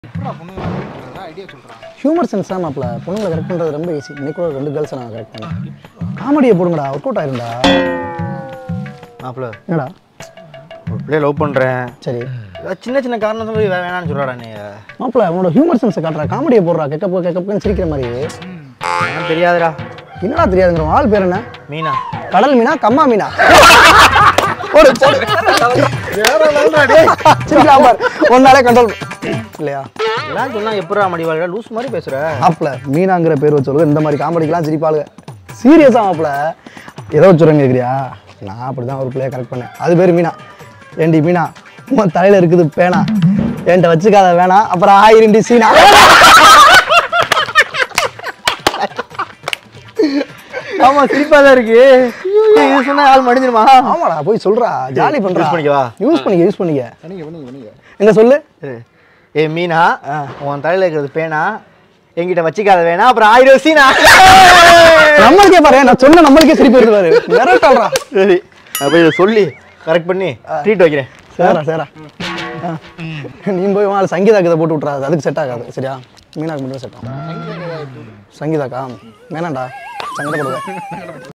Humour sense தான் மாப்ள. பொண்ணுங்களை கரெக்ட் பண்ணுறது ரொம்ப ஈஸி. இன்னைக்கு கூட 2 கேர்ள்ஸை நான் கரெக்ட் பண்ணேன். காமெடியை போடுங்கடா, ஒர்க் அவுட் ஆயிருந்தா. மாப்ள என்னடா ஒரு பிள்ளைய லவ் பண்ணுறேன். சரி, சின்ன சின்ன காரணம் சொல்லி வேணான்னு சொல்கிறாடா நீ. மாப்ள உன்னோட ஹியூமர் சென்ஸை காட்டுறா, காமெடியை போடுறா. கேட்கப்புன்னு சிரிக்கிற மாதிரி. தெரியாதுடா. என்னடா தெரியாதுங்கிற ஆள் பேர் என்ன? மீனா. கடல் மீனா, கம்மா மீனா? ஒன்னாலே கண்ட்ரோல் இல்லையா? எல்லாம் சொன்னா எப்படா மடிவாளா லூஸ் மாதிரி பேசுற? மாப்ள மீனாங்கிற பேர் வச்சு இந்த மாதிரி காமெடிக்கெல்லாம் சிரிப்பாளுங்க. சீரியஸா மாப்ள ஏதோ வச்சுருங்க கேட்குறியா? நான் அப்படிதான் ஒரு பிள்ளைய கரெக்ட் பண்ணேன். அது பேர் மீனா. ஏண்டி மீனா, உன் தலையில இருக்குது பேனா, என்கிட்ட வச்சுக்காத வேணாம், அப்புறம் 1000 சீனா. ஆமா சிரிப்பாதான் இருக்கு. இது சொன்னா ஆள் மடிஞ்சிருமா? ஆமாடா, போய் சொல்றா, ஜாலி பண்றா. யூஸ் பண்ணிக்க. எங்க சொல்லு. ஏ மீனா, உன் தலையில இருக்கிறது பேனா, என்கிட்ட வச்சுக்காத வேணா, அப்புறம் 1000 சீனா. நம்மளுக்கே பாரு, நான் சொன்ன நம்மளுக்கே சிரிப்பு வருது பாரு. மிரட்டல்றா. சரி, நான் போய் இதை சொல்லி கரெக்ட் பண்ணி ட்ரீட் வைக்கிறேன். சேரா நீ போய் சங்கீதாக்கு இதை போட்டு விட்றாது, அதுக்கு செட் ஆகாது. சரியா? மீனாக்கு மட்டும் செட் ஆகும். சங்கீதாக்கா வேணாண்டா, சங்கடப்படுவேன்.